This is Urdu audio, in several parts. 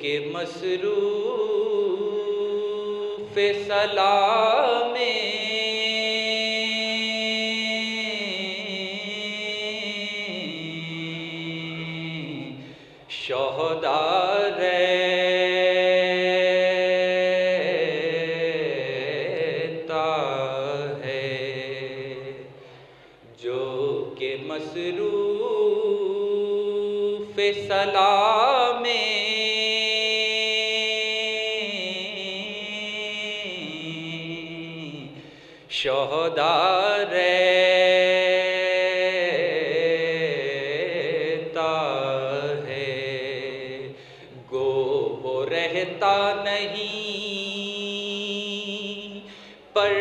کہ مصروف سلام شہداء رہتا ہے، جو کہ مصروف سلام شہداء رہتا ہے، گو وہ رہتا نہیں پر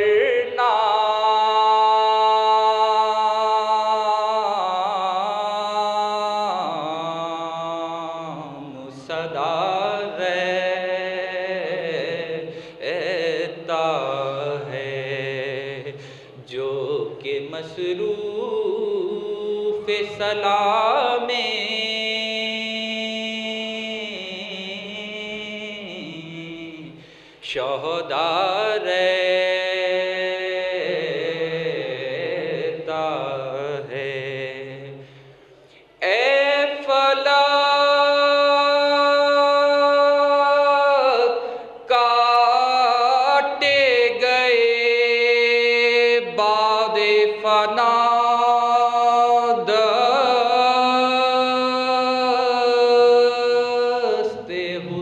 نام صدا رہتا ہے، جو کہ مصروف سلام شہداء رہتا ہے۔ اے فلک کاٹے گئے بعد فنا دست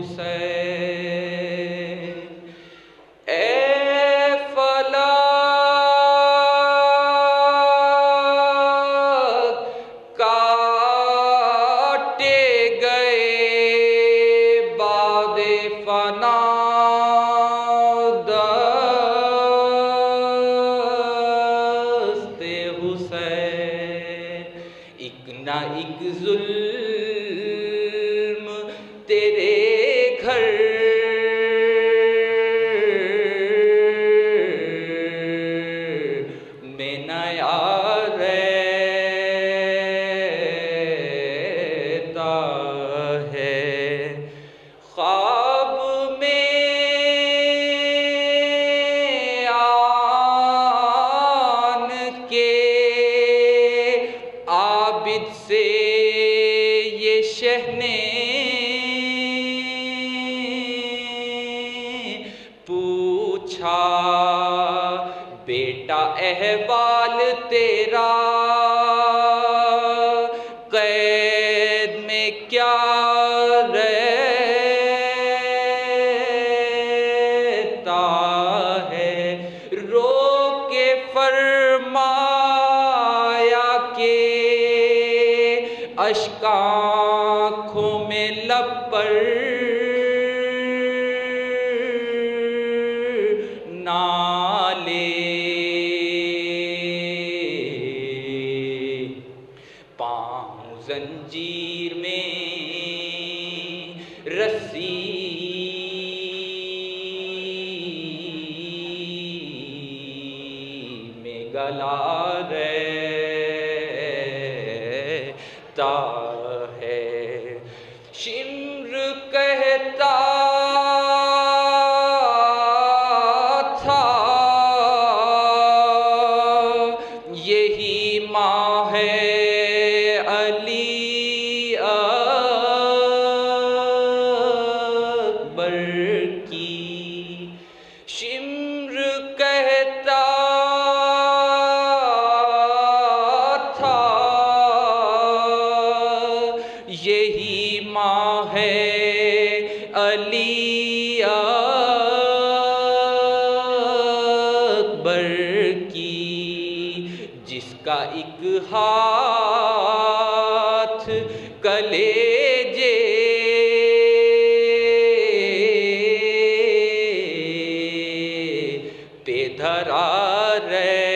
حسین، اے فلک کاٹے گئے بعد فنا دست حسین، ایک نہ ایک ظلم تیرے گھر میں نیا رہتا ہے، خواب میں آن کے عابد سے یہ شہ نے پوچھا، بیٹا احوال تیرا قید میں کیا رہتا ہے، رو کے فرمایا کہ اشک آنکھوں میں لب پر نالے، پاؤں زنجیر میں رسی میں گلا رہتا ہے، شمر کہتا تھا یہی ماں ہے علی اکبر کی، شمر کہتا تھا یہی ماں ہے علی اکبر کی، جس کا ایک ہاتھ کلیجے پہ دھرا رہتا